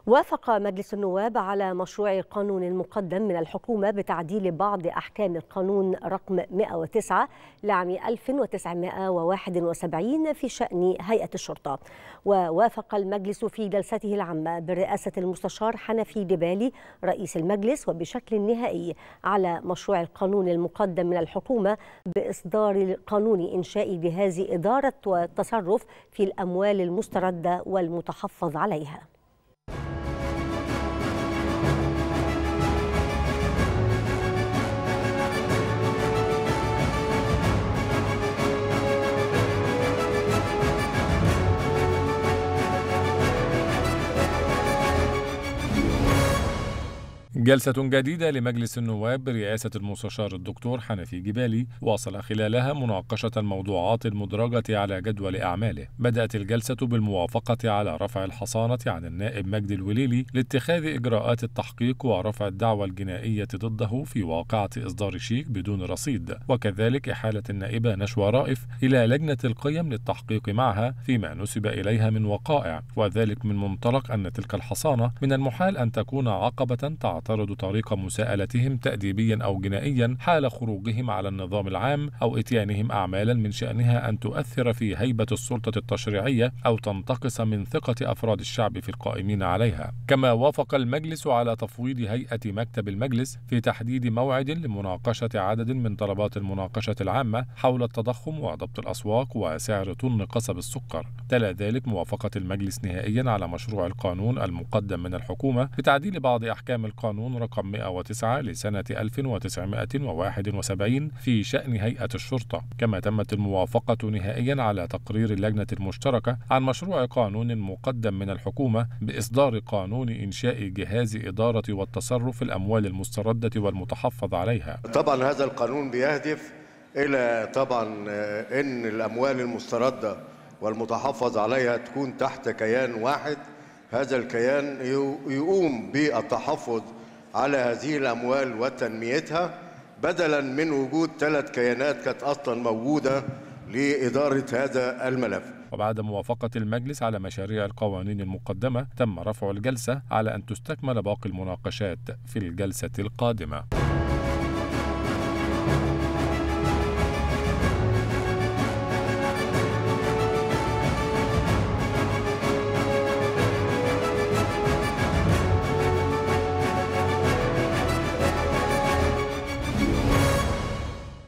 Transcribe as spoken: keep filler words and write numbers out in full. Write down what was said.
وافق مجلس النواب على مشروع قانون مقدم من الحكومة بتعديل بعض أحكام القانون رقم مئة وتسعة لعام ألف وتسعمئة وواحد وسبعين في شأن هيئة الشرطة. ووافق المجلس في جلسته العامة برئاسة المستشار حنفي جبالي رئيس المجلس وبشكل نهائي على مشروع القانون المقدم من الحكومة بإصدار قانون إنشاء جهاز إدارة والتصرف في الأموال المستردة والمتحفظ عليها. جلسة جديدة لمجلس النواب برئاسة المستشار الدكتور حنفي جبالي واصل خلالها مناقشة الموضوعات المدرجة على جدول أعماله. بدأت الجلسة بالموافقة على رفع الحصانة عن النائب مجدي الوليلي لاتخاذ إجراءات التحقيق ورفع الدعوى الجنائية ضده في واقعة إصدار شيك بدون رصيد، وكذلك إحالة النائبة نشوى رائف إلى لجنة القيم للتحقيق معها فيما نسب إليها من وقائع، وذلك من منطلق أن تلك الحصانة من المحال أن تكون عقبة تعترض تعترض طريق مساءلتهم تأديبيا أو جنائيا حال خروجهم على النظام العام أو إتيانهم أعمالا من شأنها أن تؤثر في هيبة السلطة التشريعية أو تنتقص من ثقة أفراد الشعب في القائمين عليها. كما وافق المجلس على تفويض هيئة مكتب المجلس في تحديد موعد لمناقشة عدد من طلبات المناقشة العامة حول التضخم وضبط الأسواق وسعر طن قصب السكر. تلا ذلك موافقة المجلس نهائيا على مشروع القانون المقدم من الحكومة بتعديل بعض أحكام القانون رقم مئة وتسعة لسنة ألف وتسعمئة وواحد وسبعين في شأن هيئة الشرطة. كما تمت الموافقة نهائيا على تقرير اللجنة المشتركة عن مشروع قانون مقدم من الحكومة بإصدار قانون إنشاء جهاز إدارة والتصرف في الأموال المستردة والمتحفظ عليها. طبعا هذا القانون بيهدف إلى طبعا إن الأموال المستردة والمتحفظ عليها تكون تحت كيان واحد. هذا الكيان يقوم بالتحفظ على هذه الأموال وتنميتها بدلا من وجود ثلاث كيانات كانت أصلا موجودة لإدارة هذا الملف. وبعد موافقة المجلس على مشاريع القوانين المقدمة تم رفع الجلسة على أن تستكمل باقي المناقشات في الجلسة القادمة.